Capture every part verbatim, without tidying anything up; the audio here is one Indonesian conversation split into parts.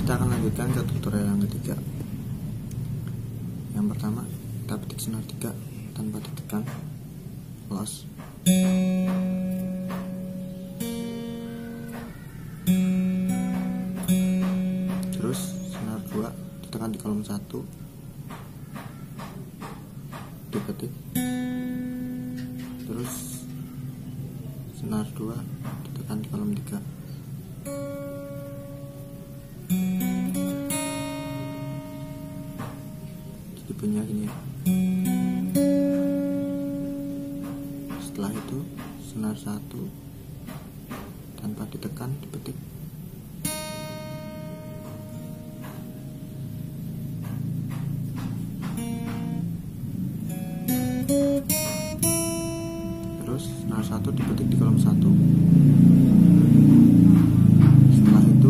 Kita akan lanjutkan ke tutorial yang ketiga. Yang pertama, kita petik senar tiga tanpa ditekan, close. Terus senar dua ditekan di kolom satu, dipetik. Terus senar dua ditekan di kolom tiga. Jadi bunyinya gini ya. Setelah itu senar satu tanpa ditekan, dipetik. Terus senar satu dipetik di kolom satu. Setelah itu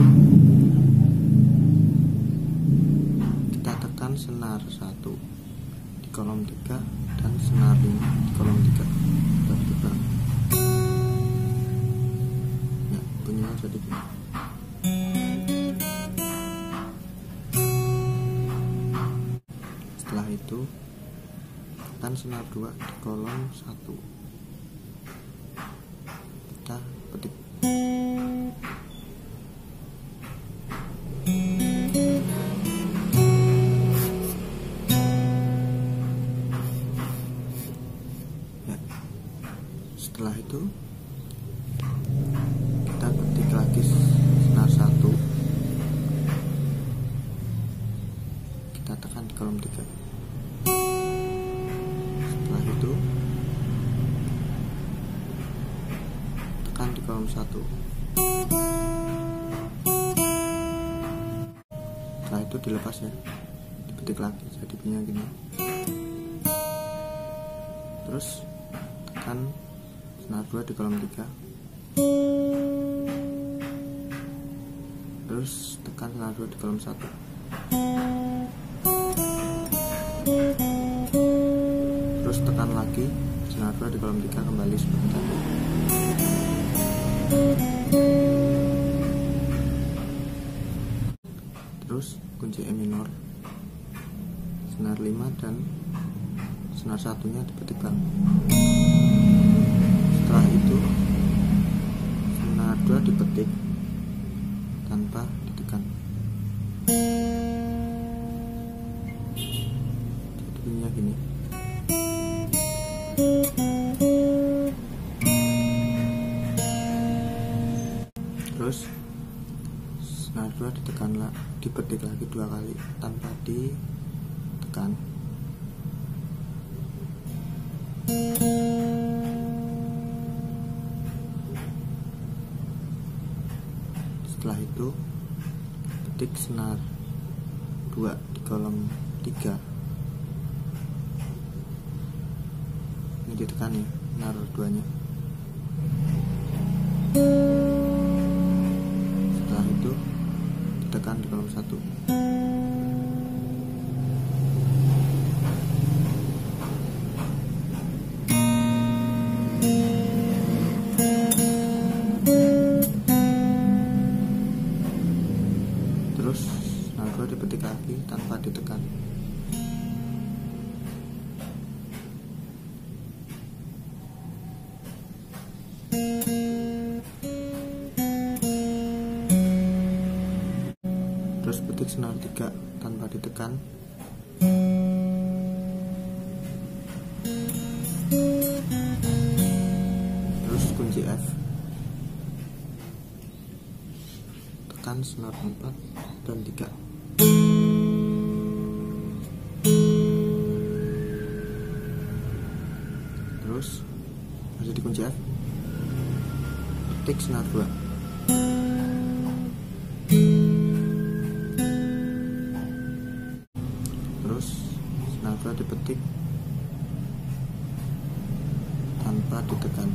kita tekan senar satu di kolom tiga dan senar lima di kolom tiga. Terbang. Ya, bunyinya jadi gini. Setelah itu tekan senar dua di kolom satu, kita petik. Ya. Setelah itu kita petik lagi senar satu, kita tekan di kolom tiga. Setelah itu tekan di kolom satu. Setelah itu dilepas ya, dipetik lagi, jadi bunyinya gini. Terus tekan senar dua di kolom tiga. Terus tekan senar dua di kolom satu. Terus tekan lagi senar dua di kolom tiga, kembali seperti tadi. Terus kunci E minor, senar lima dan senar satunya dipetik bang. Setelah itu senar dua dipetik tanpa ditekan. Jadi bunyinya gini. Terus senar dua ditekan lah, dipetik lagi dua kali tanpa ditekan. Setelah itu petik senar dua di kolom tiga. Ini ditekan ya, senar duanya. Setelah itu ditekan di kolom satu. Terus senar dua dipetik lagi tanpa ditekan. Terus petik senar tiga tanpa ditekan. Terus kunci F, tekan senar empat dan tiga. Terus masih di kunci F, petik senar dua. Terus senar dua dipetik tanpa ditekan.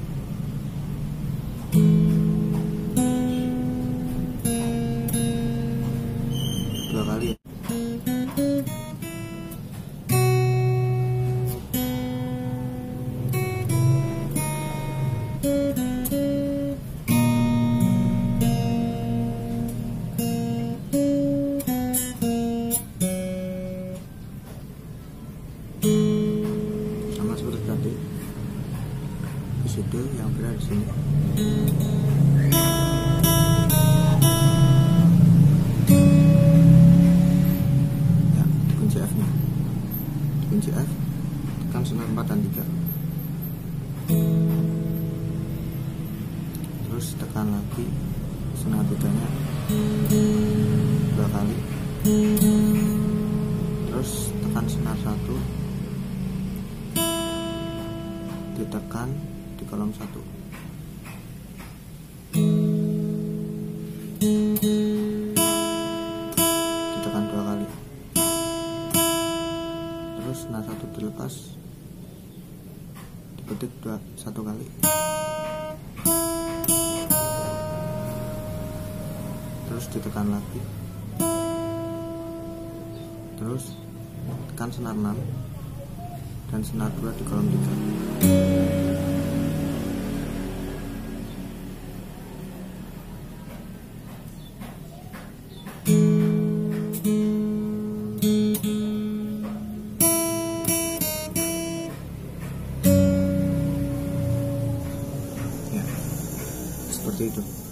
Dua kali. ke sini. Ya, kunci F nya, kunci F, tekan senar empat dan tiga, terus tekan lagi senar tiga nya dua kali, terus tekan senar satu, ditekan di kolom satu, ditekan dua kali, terus senar satu dilepas, dipetik dua satu kali, terus ditekan lagi, terus tekan senar enam dan senar dua di kolom tiga. Ya, seperti itu.